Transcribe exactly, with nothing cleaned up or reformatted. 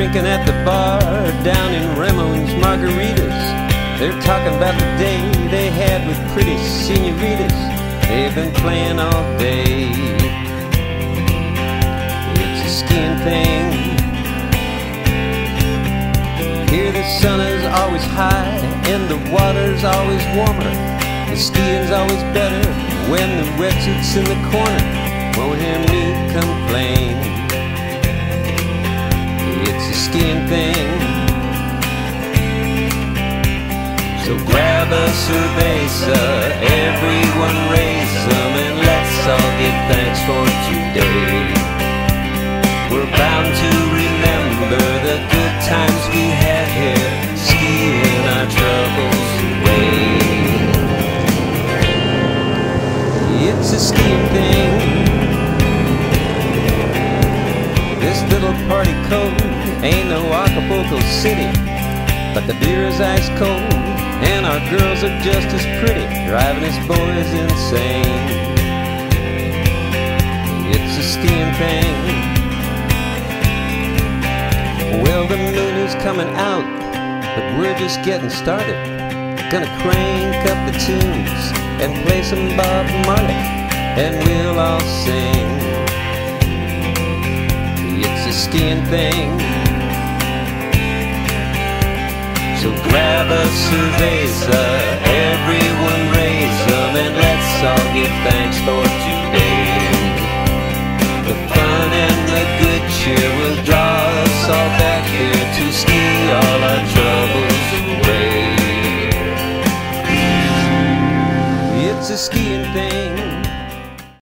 drinking at the bar down in Ramon's Margaritas. They're talking about the day they had with pretty senoritas. They've been playing all day. It's a skiing thing. Here the sun is always high and the water's always warmer. The skiing's always better when the wetsuit's in the corner. Won't hear me complain. It's a skiing thing. So grab a cerveza, everyone raise them, and let's all give thanks for today. We're bound to remember the good times we had here, skiing our troubles away. It's a skiing thing. This little party code ain't no Acapulco City, but the beer is ice cold and our girls are just as pretty, driving us boys insane. It's a skiing thing. Well, the moon is coming out, but we're just getting started. Gonna crank up the tunes and play some Bob Marley, and we'll all sing. It's a skiing thing. So grab a cerveza, everyone raise them, and let's all give thanks for today. The fun and the good cheer will draw us all back here to ski all our troubles away. It's a skiing thing.